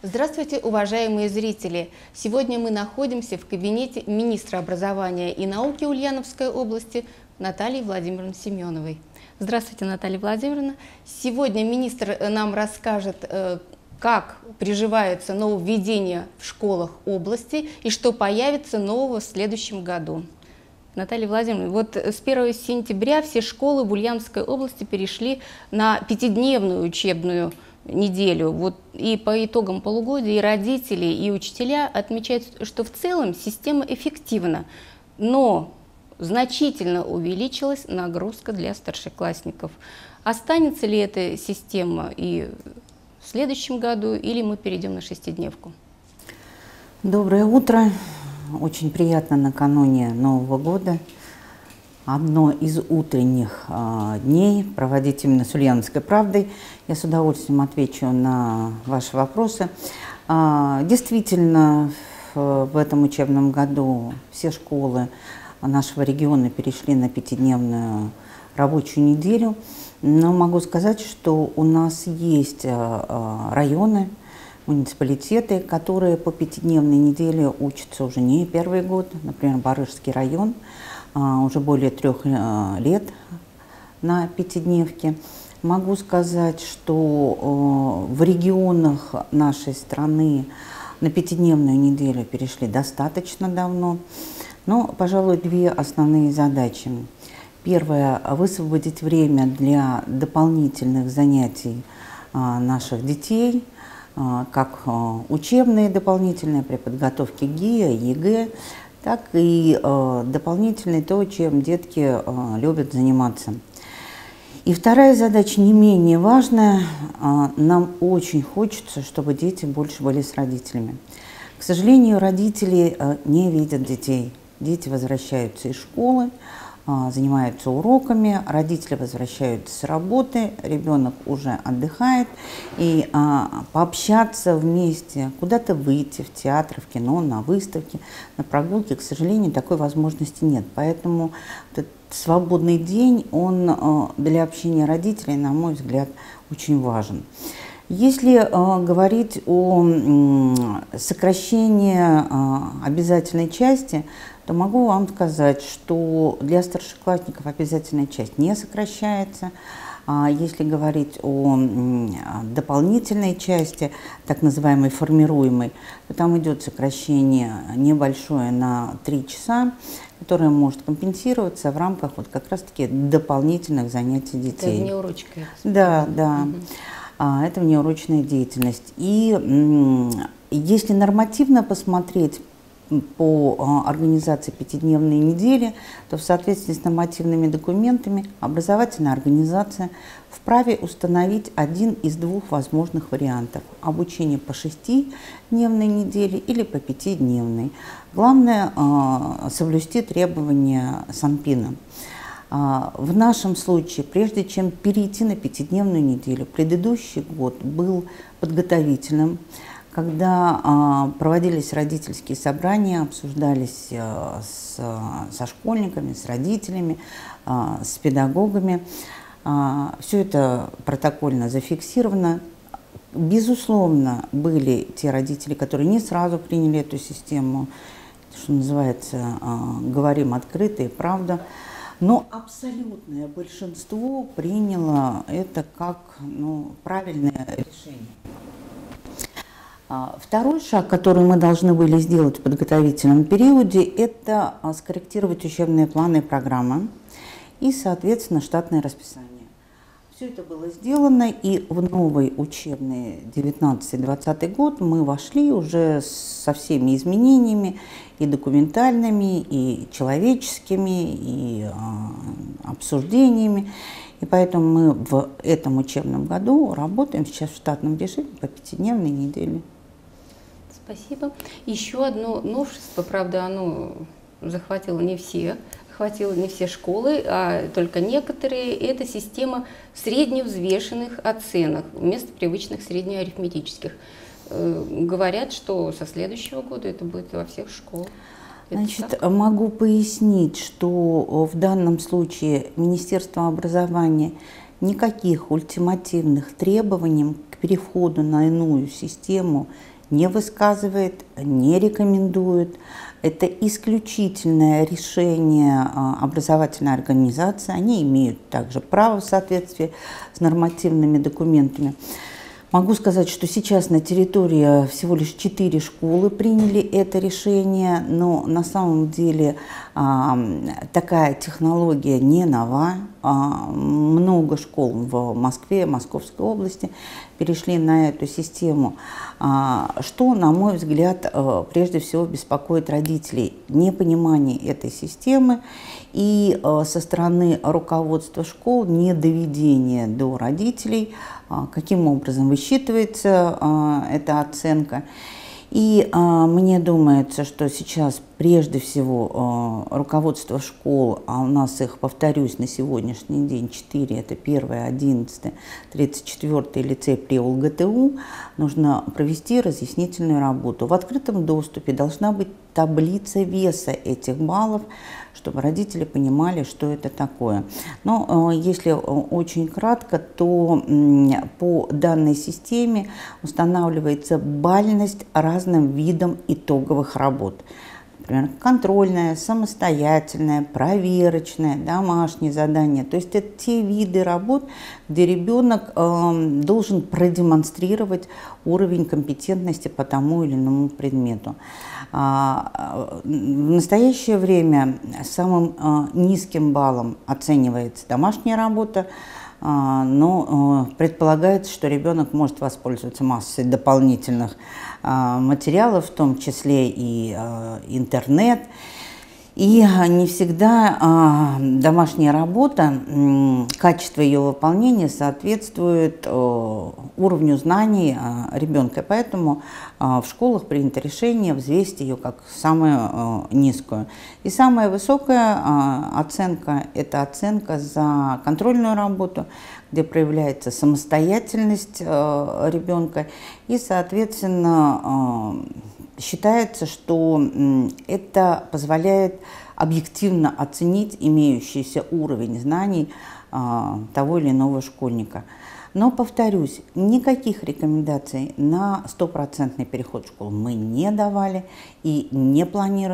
Здравствуйте, уважаемые зрители! Сегодня мы находимся в кабинете министра образования и науки Ульяновской области Натальи Владимировны Семеновой. Здравствуйте, Наталья Владимировна! Сегодня министр нам расскажет, как приживаются нововведения в школах области и что появится нового в следующем году. Наталья Владимировна, вот с 1 сентября все школы в Ульяновской области перешли на пятидневную учебную неделю. Вот и по итогам полугодия и родители, и учителя отмечают, что в целом система эффективна, но значительно увеличилась нагрузка для старшеклассников. Останется ли эта система и в следующем году, или мы перейдем на шестидневку? Доброе утро. Очень приятно накануне Нового года одно из утренних дней проводить именно с Ульяновской правдой. Я с удовольствием отвечу на ваши вопросы. Действительно, в этом учебном году все школы нашего региона перешли на пятидневную рабочую неделю. Но могу сказать, что у нас есть районы, муниципалитеты, которые по пятидневной неделе учатся уже не первый год. Например, Барышский район уже более 3 лет на пятидневке. Могу сказать, что в регионах нашей страны на пятидневную неделю перешли достаточно давно. Но, пожалуй, две основные задачи. Первое – высвободить время для дополнительных занятий наших детей, как учебные дополнительные при подготовке ГИА, ЕГЭ, так и дополнительные то, чем детки любят заниматься. И вторая задача не менее важная. Нам очень хочется, чтобы дети больше были с родителями. К сожалению, родители не видят детей. Дети возвращаются из школы, занимаются уроками, родители возвращаются с работы, ребенок уже отдыхает, и пообщаться вместе, куда-то выйти в театр, в кино, на выставки, на прогулки, к сожалению, такой возможности нет. Поэтому этот свободный день, он для общения родителей, на мой взгляд, очень важен. Если говорить о сокращении обязательной части, то могу вам сказать, что для старшеклассников обязательная часть не сокращается. Если говорить о дополнительной части, так называемой формируемой, то там идет сокращение небольшое на 3 часа, которое может компенсироваться в рамках вот как раз-таки дополнительных занятий детей. Это внеурочка. Да, да. Это внеурочная деятельность. И если нормативно посмотреть по организации пятидневной недели, то в соответствии с нормативными документами образовательная организация вправе установить один из 2 возможных вариантов – обучение по 6-дневной неделе или по 5-дневной. Главное – соблюсти требования Санпина. В нашем случае, прежде чем перейти на 5-дневную неделю, предыдущий год был подготовительным, когда проводились родительские собрания, обсуждались со школьниками, с родителями, с педагогами. Все это протокольно зафиксировано. Безусловно, были те родители, которые не сразу приняли эту систему, что называется, говорим открыто и правда. Но абсолютное большинство приняло это как правильное решение. Второй шаг, который мы должны были сделать в подготовительном периоде, это скорректировать учебные планы и программы и, соответственно, штатное расписание. Все это было сделано, и в новый учебный 19-20 год мы вошли уже со всеми изменениями, и документальными, и человеческими, и обсуждениями. И поэтому мы в этом учебном году работаем сейчас в штатном режиме по 5-дневной неделе. Спасибо. Еще одно новшество, правда, оно захватило не все школы, а только некоторые. Это система средневзвешенных оценок вместо привычных среднеарифметических. Говорят, что со следующего года это будет во всех школах. Значит, могу пояснить, что в данном случае Министерство образования никаких ультимативных требований к переходу на иную систему не высказывает, не рекомендует. Это исключительное решение образовательной организации. Они имеют также право в соответствии с нормативными документами. Могу сказать, что сейчас на территории всего лишь 4 школы приняли это решение, но на самом деле такая технология не нова. Много школ в Москве, Московской области перешли на эту систему, что, на мой взгляд, прежде всего беспокоит родителей. Непонимание этой системы и со стороны руководства школ недоведение до родителей, каким образом высчитывается эта оценка. И мне думается, что сейчас прежде всего руководство школ, а у нас их, повторюсь, на сегодняшний день 4, это 1, 11, 34 лицей при ОЛГТУ, нужно провести разъяснительную работу. В открытом доступе должна быть таблица веса этих баллов, чтобы родители понимали, что это такое. Но если очень кратко, то по данной системе устанавливается бальность разным видам итоговых работ. Например, контрольная, самостоятельная, проверочная, домашние задания. То есть это те виды работ, где ребенок должен продемонстрировать уровень компетентности по тому или иному предмету. В настоящее время самым низким баллом оценивается домашняя работа, но предполагается, что ребенок может воспользоваться массой дополнительных материалов, в том числе и интернет. И не всегда домашняя работа, качество ее выполнения соответствует уровню знаний ребенка. Поэтому в школах принято решение взвесить ее как самую низкую. И самая высокая оценка – это оценка за контрольную работу, где проявляется самостоятельность ребенка. И, соответственно, считается, что это позволяет объективно оценить имеющийся уровень знаний того или иного школьника. Но, повторюсь, никаких рекомендаций на стопроцентный переход в школу мы не давали и не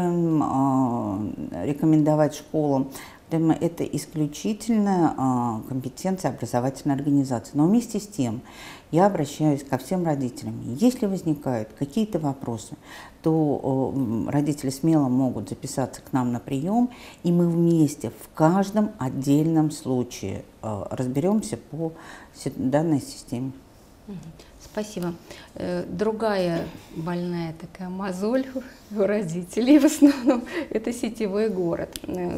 планируем рекомендовать школам. Это исключительно компетенция образовательной организации. Но вместе с тем я обращаюсь ко всем родителям. Если возникают какие-то вопросы, то родители смело могут записаться к нам на прием, и мы вместе в каждом отдельном случае разберемся по данной системе. Спасибо. Другая больная такая мозоль у родителей в основном – это сетевой город.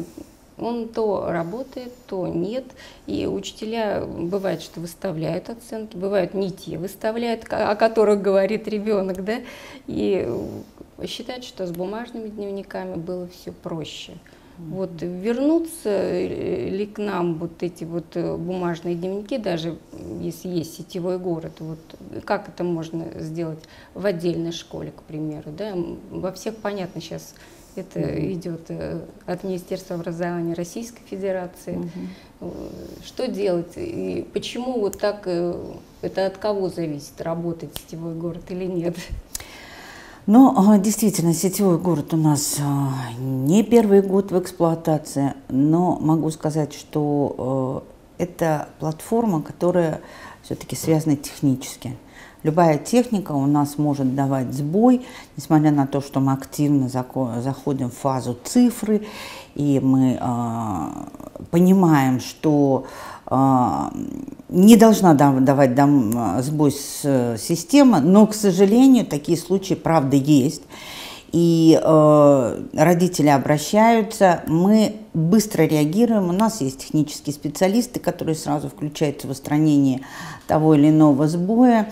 Он то работает, то нет. И учителя бывает, что выставляют оценки, бывают не те выставляют, о которых говорит ребенок, да, и считают, что с бумажными дневниками было все проще. Вот вернутся ли к нам вот эти вот бумажные дневники, даже если есть сетевой город, вот как это можно сделать в отдельной школе, к примеру, да? Во всех понятно сейчас. Это идет от Министерства образования Российской Федерации. Что делать и почему вот так, это от кого зависит, работает сетевой город или нет? Ну, действительно, сетевой город у нас не первый год в эксплуатации, но могу сказать, что это платформа, которая все-таки связана технически. Любая техника у нас может давать сбой, несмотря на то, что мы активно заходим в фазу цифры, и мы понимаем, что не должна давать сбой система, но, к сожалению, такие случаи, правда, есть. И родители обращаются, мы быстро реагируем, у нас есть технические специалисты, которые сразу включаются в устранение того или иного сбоя.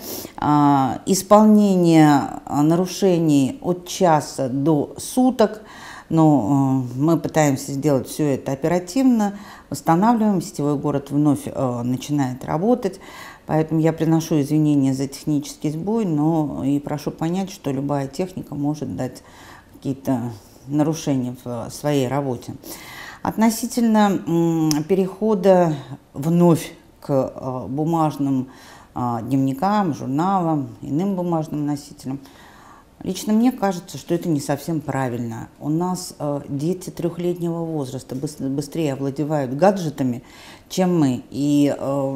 Исполнение нарушений от часа до суток, но мы пытаемся сделать все это оперативно, восстанавливаем, сетевой город вновь начинает работать. Поэтому я приношу извинения за технический сбой, но и прошу понять, что любая техника может дать какие-то нарушения в своей работе. Относительно перехода вновь к бумажным дневникам, журналам, иным бумажным носителям, Лично мне кажется, что это не совсем правильно. У нас дети 3-летнего возраста быстрее овладевают гаджетами, чем мы. И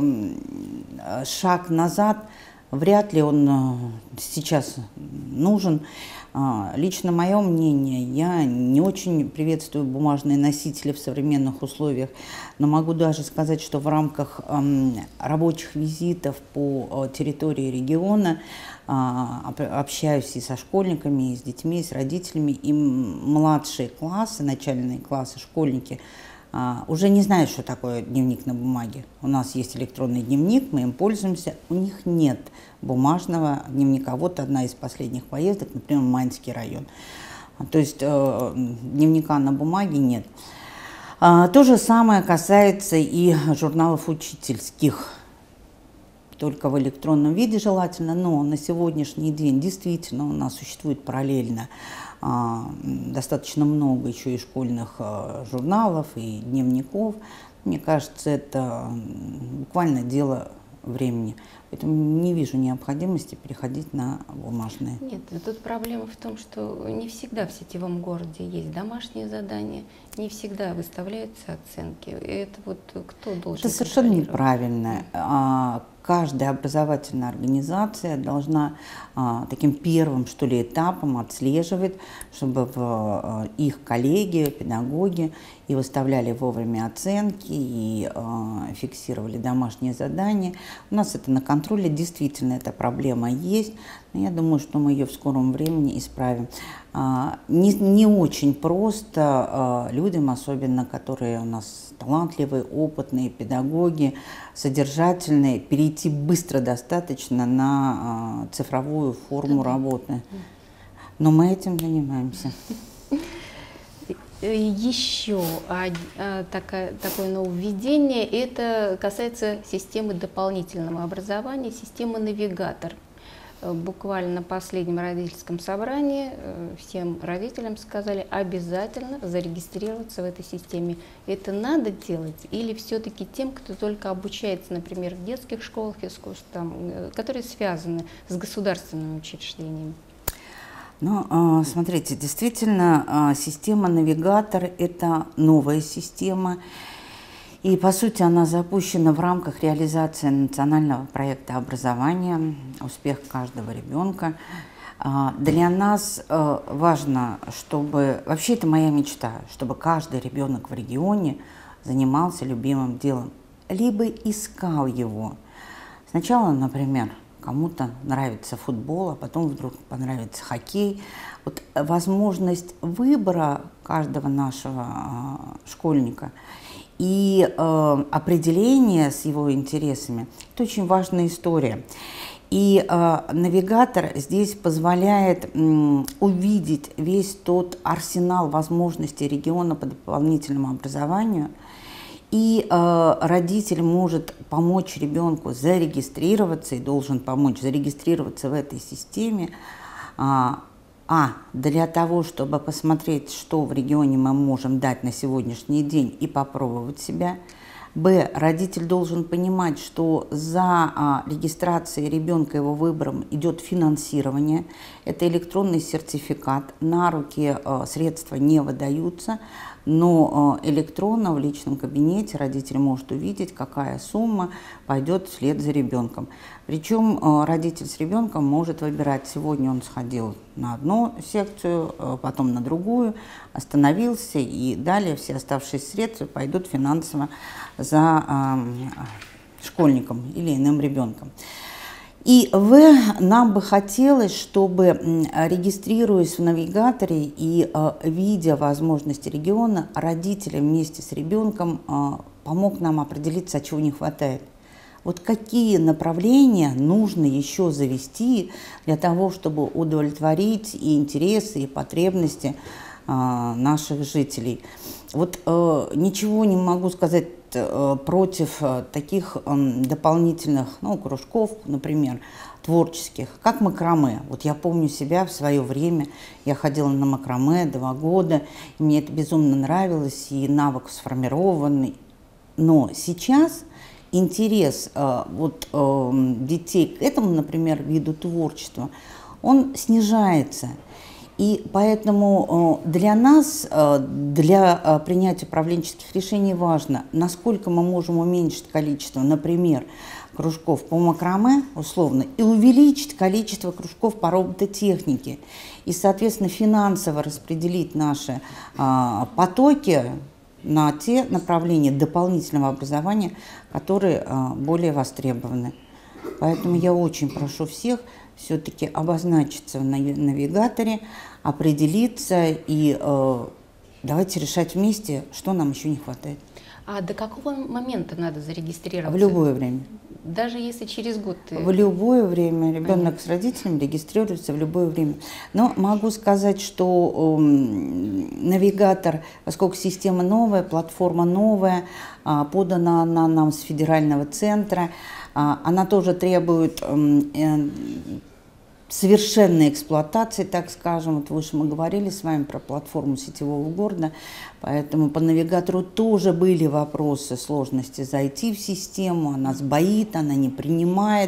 шаг назад вряд ли он сейчас нужен. Лично мое мнение, я не очень приветствую бумажные носители в современных условиях, но могу даже сказать, что в рамках рабочих визитов по территории региона общаюсь и со школьниками, и с детьми, и с родителями, и младшие классы, начальные классы, школьники уже не знают, что такое дневник на бумаге. У нас есть электронный дневник, мы им пользуемся, у них нет бумажного дневника. Вот одна из последних поездок, например, в Майнский район. То есть дневника на бумаге нет. То же самое касается и журналов учительских. Только в электронном виде желательно, но на сегодняшний день действительно у нас существует параллельно достаточно много еще и школьных журналов и дневников. Мне кажется, это буквально дело времени. Поэтому не вижу необходимости переходить на бумажные. Нет, тут проблема в том, что не всегда в сетевом городе есть домашние задания, не всегда выставляются оценки. И это вот кто должен? Это совершенно неправильно. Каждая образовательная организация должна таким первым, что ли, этапом отслеживать, чтобы их коллеги, педагоги и выставляли вовремя оценки, и фиксировали домашние задания. У нас это на контроле, действительно эта проблема есть, но я думаю, что мы ее в скором времени исправим. Не очень просто людям, особенно которые у нас талантливые, опытные педагоги, содержательные, перейти быстро достаточно на цифровую форму работы. Но мы этим занимаемся. Еще такое нововведение, это касается системы дополнительного образования, системы «Навигатор». Буквально на последнем родительском собрании всем родителям сказали обязательно зарегистрироваться в этой системе. Это надо делать или все-таки тем, кто только обучается, например, в детских школах искусств, которые связаны с государственными учреждениями? Ну, смотрите, действительно, система «Навигатор» – это новая система. И, по сути, она запущена в рамках реализации национального проекта образования «Успех каждого ребенка». Для нас важно, чтобы, вообще это моя мечта, чтобы каждый ребенок в регионе занимался любимым делом, либо искал его. Сначала, например, кому-то нравится футбол, а потом вдруг понравится хоккей. Вот возможность выбора каждого нашего школьника и определение с его интересами – это очень важная история. И навигатор здесь позволяет увидеть весь тот арсенал возможностей региона по дополнительному образованию. И родитель может помочь ребенку зарегистрироваться и должен помочь зарегистрироваться в этой системе. Для того, чтобы посмотреть, что в регионе мы можем дать на сегодняшний день и попробовать себя. Б. Родитель должен понимать, что за регистрацией ребенка, его выбором идет финансирование. Это электронный сертификат. На руки средства не выдаются, но электронно в личном кабинете родитель может увидеть, какая сумма пойдет вслед за ребенком. Причем родитель с ребенком может выбирать. Сегодня он сходил на одну секцию, потом на другую, остановился, и далее все оставшиеся средства пойдут финансово за школьником или иным ребенком. И нам бы хотелось, чтобы, регистрируясь в навигаторе и видя возможности региона, родители вместе с ребенком помог нам определиться, чего не хватает. Вот какие направления нужно еще завести для того, чтобы удовлетворить и интересы, и потребности наших жителей. Вот ничего не могу сказать против таких дополнительных кружков, например, творческих, как макраме. Вот я помню себя в свое время, я ходила на макраме 2 года, и мне это безумно нравилось, и навык сформированный. Но сейчас интерес детей к этому, например, виду творчества, он снижается. И поэтому для нас, для принятия управленческих решений важно, насколько мы можем уменьшить количество, например, кружков по макраме, условно, и увеличить количество кружков по робототехнике. И, соответственно, финансово распределить наши потоки на те направления дополнительного образования, которые более востребованы. Поэтому я очень прошу всех все-таки обозначиться в навигаторе, определиться и давайте решать вместе, что нам еще не хватает. А до какого момента надо зарегистрироваться? В любое время. Даже если через год? В любое время. Ребенок с родителями регистрируется в любое время. Но могу сказать, что навигатор, поскольку система новая, платформа новая, подана она нам с федерального центра, она тоже требует совершенной эксплуатации, так скажем. Вот выше мы говорили с вами про платформу сетевого города, поэтому по навигатору тоже были вопросы, сложности зайти в систему, она сбоит, она не принимает.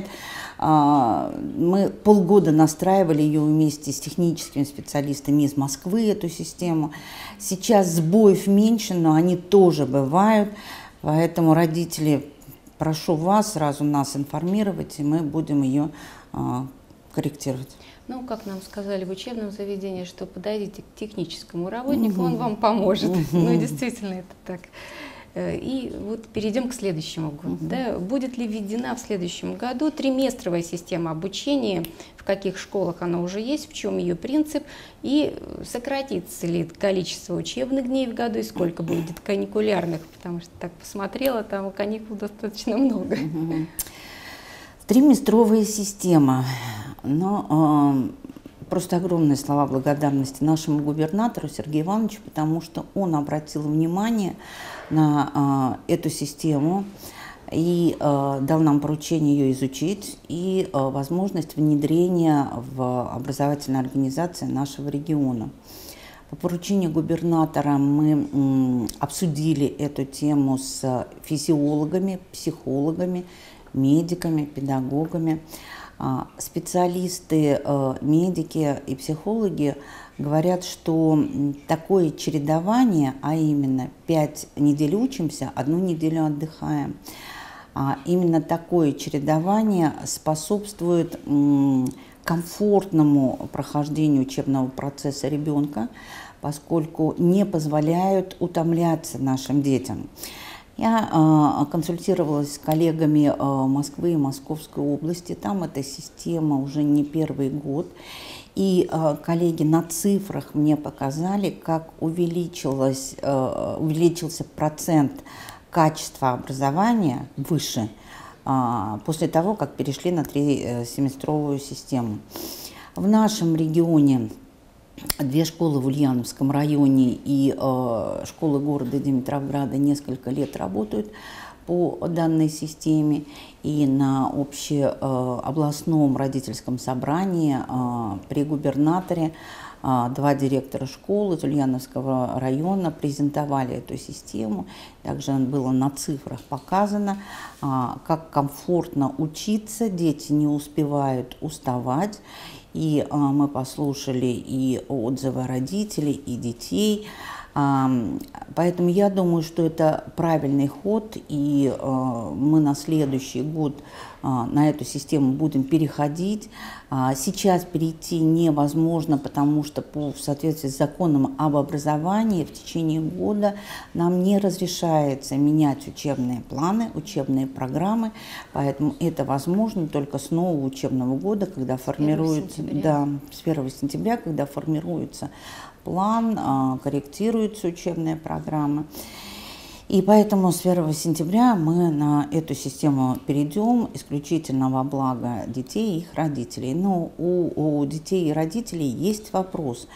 Мы полгода настраивали ее вместе с техническими специалистами из Москвы, эту систему. Сейчас сбоев меньше, но они тоже бывают, поэтому родители, прошу вас сразу нас информировать, и мы будем ее корректировать. Ну, как нам сказали в учебном заведении, что подойдите к техническому работнику, он вам поможет. Ну, действительно, это так. И вот перейдем к следующему году. Да? Будет ли введена в следующем году триместровая система обучения, в каких школах она уже есть, в чем ее принцип, и сократится ли количество учебных дней в году, и сколько будет каникулярных, потому что так посмотрела, там каникул достаточно много. Триместровая система. Но просто огромные слова благодарности нашему губернатору Сергею Ивановичу, потому что он обратил внимание на эту систему и дал нам поручение ее изучить и возможность внедрения в образовательные организации нашего региона. По поручению губернатора мы обсудили эту тему с физиологами, психологами, медиками, педагогами. Специалисты, медики и психологи говорят, что такое чередование, а именно 5 недель учимся, 1 неделю отдыхаем, именно такое чередование способствует комфортному прохождению учебного процесса ребенка, поскольку не позволяют утомляться нашим детям. Я консультировалась с коллегами Москвы и Московской области. Там эта система уже не первый год. И коллеги на цифрах мне показали, как увеличился процент качества образования выше после того, как перешли на 3-семестровую систему. В нашем регионе 2 школы в Ульяновском районе и школы города Димитровграда несколько лет работают по данной системе. И на общеобластном родительском собрании при губернаторе 2 директора школ из Ульяновского района презентовали эту систему. Также было на цифрах показано, как комфортно учиться, дети не успевают уставать. И мы послушали и отзывы родителей, и детей. Поэтому я думаю, что это правильный ход, и мы на следующий год на эту систему будем переходить. Сейчас перейти невозможно, потому что в соответствии с законом об образовании в течение года нам не разрешается менять учебные планы, учебные программы, поэтому это возможно только с нового учебного года, когда формируется, с 1 сентября, когда формируется план, корректируются учебные программы. И поэтому с 1 сентября мы на эту систему перейдем исключительно во благо детей и их родителей. Но у детей и родителей есть вопрос.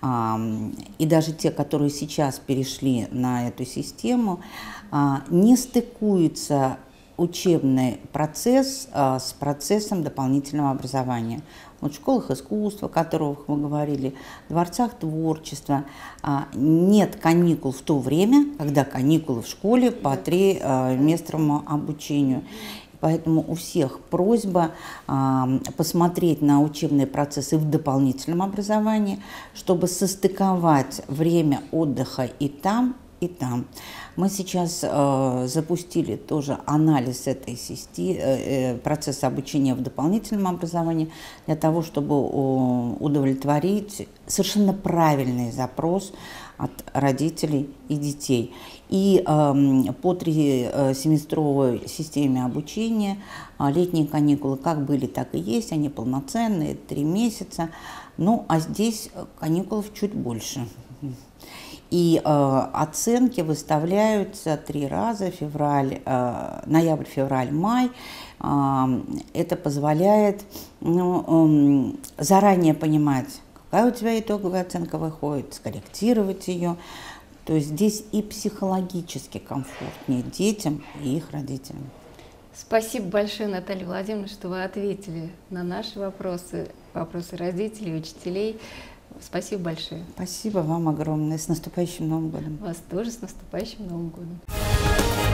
И даже те, которые сейчас перешли на эту систему, не стыкуется учебный процесс с процессом дополнительного образования. Вот в школах искусства, о которых мы говорили, в дворцах творчества нет каникул в то время, когда каникулы в школе по 3-семестровому обучению. Поэтому у всех просьба посмотреть на учебные процессы в дополнительном образовании, чтобы состыковать время отдыха и там, и там. Мы сейчас запустили тоже анализ этой процесса обучения в дополнительном образовании для того, чтобы удовлетворить совершенно правильный запрос от родителей и детей. И по 3-семестровой системе обучения летние каникулы как были, так и есть, они полноценные, 3 месяца. Ну, а здесь каникулов чуть больше. И оценки выставляются 3 раза, ноябрь, февраль, май. Это позволяет заранее понимать, какая у тебя итоговая оценка выходит, скорректировать ее. То есть здесь и психологически комфортнее детям и их родителям. Спасибо большое, Наталья Владимировна, что вы ответили на наши вопросы, вопросы родителей, учителей. Спасибо большое. Спасибо вам огромное. С наступающим Новым годом. Вас тоже с наступающим Новым годом.